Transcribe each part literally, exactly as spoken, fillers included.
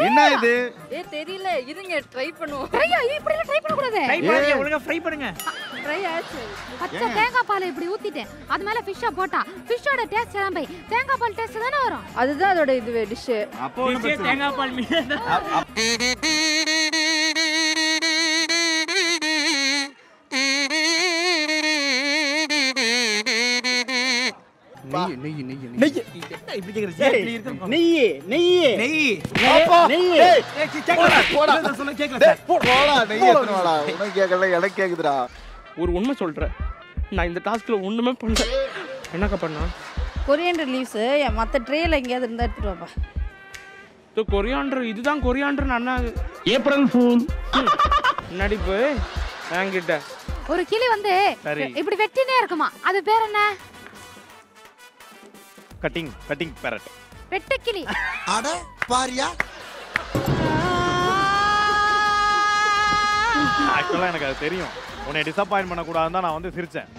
என்ன இது? ஏ தெரியல, இருங்க ட்ரை பண்ணுவோம். ட்ரை இப்படி எல்லாம் ட்ரை பண்ண கூடாது. ட்ரை பண்ணுங்க, ஒழுங்கா ஃப்ரை பண்ணுங்க. ட்ரை ஆச்சு. பச்சை தேங்காய் பாலை இப்படி ஊத்திட்டேன். அது மேல ஃபிஷ்ஷை போட்டா ஃபிஷ்ஷோட டேஸ்ட் எல்லாம் போய் தேங்காய் பால் டேஸ்ட் தானே வரும். அதுதான் அதோட இது டிஷ். அப்போ தேங்காய் பால் மீன். நெய் நெய் நெய் நெய் இப்படி கேக்குறீங்க. இப்படி இருக்கு. நெய் நெய் நெய். அப்பா நெய் ஏய் கேக்கல. போடா. சொல்ல கேக்கல சார். போடா நெய் எடுத்து வாடா. உனக்கு கேக்கல எனக்கு கேக்குதுடா. ஒரு உண்மை சொல்றேன், நான் இந்த டாஸ்க்ல ஒண்ணுமே பண்ணல. என்னக்கா பண்ணா? கொரியண்டர் லீவ்ஸ் மத்த ட்ரேல எங்கயாவது இருந்தா எடுத்துட்டு வாப்பா. இது கொரியாண்டர், இதுதான் கொரியாண்டர் அண்ணா. ஏப்ரல் ஃபூல் நடிப்பு என்கிட்ட. ஒரு கிளி வந்து சரி. இப்படி வெட்டினே இருக்குமா, அது பேர் என்ன? Cutting cutting parrot. வெட்டுக்கிளி. அட பாரியா. ஆக்சுவலா எனக்கு அது தெரியும். உன்னை டிசப்பாயின்ட் பண்ண கூடாதுன்னு தான் நான் வந்து சிரிச்சேன்.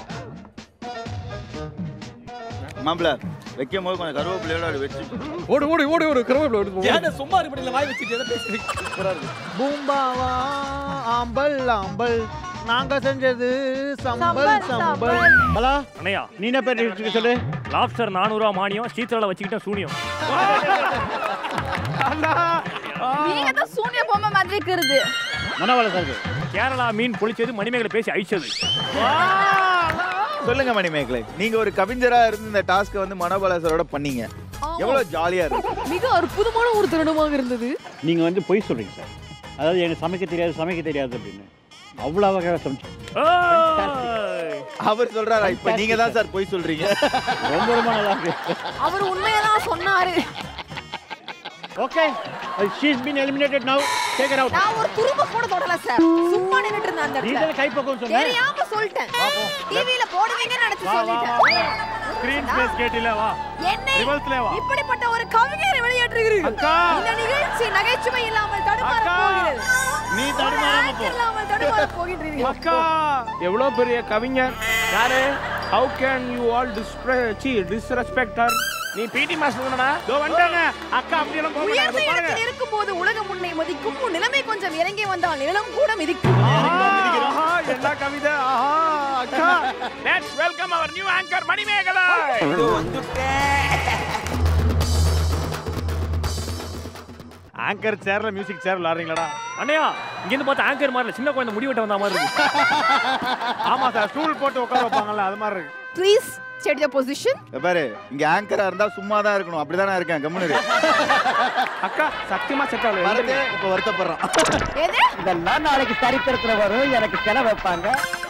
மாப்ள வைக்கும் போது கொஞ்சம் கருவேப்பிலையோட அப்படி வச்சு ஓடு ஓடு ஓடு ஓடு கருவேப்பிலை எடுத்து. ஏன்னா சும்மா இருப்படில வாய் வச்சிட்டு எதை பேசுறீங்க? பூம்பாவா ஆம்பல் ஆம்பல் நாங்க செஞ்சது சம்பல் சம்பல். பலா அண்ணையா நீ என்ன பேர் வச்சுக்க சொல்லு. லாப்ஸ்டர் நானூறு ரூபா மானியம், சீத்தலை வச்சுக்கிட்டேன் சூனியம். நீங்க தான் சூனிய பொம்மை மாதிரி இருக்குது. மனவள சார் கேரளா மீன் பொழிச்சது, மணிமேகலை பேசி அழிச்சது. சொல்லுங்க மணிமேகலை, நீங்க ஒரு கவிஞரா இருந்து இந்த டாஸ்க் வந்து மனோபலாசரோட பண்ணீங்க. எவ்வளவு ஜாலியா இருக்கு. மிக அற்புதமான ஒரு தருணமாக இருந்தது. நீங்க வந்து பொய் சொல்றீங்க சார். அதாவது எனக்கு சமைக்க தெரியாது சமைக்க தெரியாது அப்படின்னு அவ்வளோ வகையாக சமைச்சேன். அவர் சொல்றாரா இப்ப நீங்க தான் சார் பொய் சொல்றீங்க. ரொம்ப ரொம்ப நல்லா இருக்கு. அவர் உண்மையதான் சொன்னாரு. Okay she has been eliminated now. Take her out. நான் ஒரு துரும்ப கூட தொடல சார். சும்மா நின்னுட்டு இருந்தேன் அந்த நீ இடத்துல. தான் கை பக்கம் சொன்ன. தெரியாம சொல்லிட்டேன். டிவில போடுவீங்கன்னு நினைச்சு சொல்லிட்டேன். ஸ்கிரீன் ஸ்பேஸ் கேட்டில வா. என்னை ரிவர்ஸ்ல வா. இப்படிப்பட்ட ஒரு கவிஞரை வெளியேற்றுகிறீர்கள். அக்கா. இந்த நிகழ்ச்சி நகைச்சுவை இல்லாமல் தடுமாற போகிறது. நீ தடுமாறாம போ. இல்லாமல் தடுமாற போகிறீர்கள். அக்கா எவ்வளவு பெரிய கவிஞர். யாரு? How can you all disrespect her? நீ பிடி மாஸ்டர் தானடா. தோ வந்தாங்க. அக்கா அப்படி எல்லாம் போக உயர்ந்த கூடாது பாருங்க. இடத்தில் இருக்கும்போது உலகம் உன்னை மதிக்கும். உன் நிலைமை கொஞ்சம் இறங்கி வந்தால் நிலம் கூட மிதிக்கும். ஆஹா என்ன கவிதை. ஆஹா அக்கா. Let's welcome our new anchor Manimekalai. இது வந்துட்டேன். ஆங்கர் சேர்ல மியூசிக் சேர் விளையாடுறீங்களாடா? அண்ணையா இங்க இருந்து பார்த்தா ஆங்கர் மாதிரி சின்ன குழந்தை முடி வெட்ட வந்த மாதிரி இருக்கு. ஆமா சார், ஸ்டூல் போட்டு உட்கார வைப்பாங்கல்ல அது மாதிரி இருக்கு. Please set your position. பாரு இங்க ஆங்கரா இருந்தா சும்மா தான் இருக்கணும். அப்படிதானே இருக்கேன். கம்முனு இரு. அக்கா சத்தியமா செட் ஆகல. வரதே இப்ப வருத்தப்படுறான். எது? இதெல்லாம் நாளைக்கு சரித்திரத்துல வரும். எனக்கு செலவு வைப்பாங்க.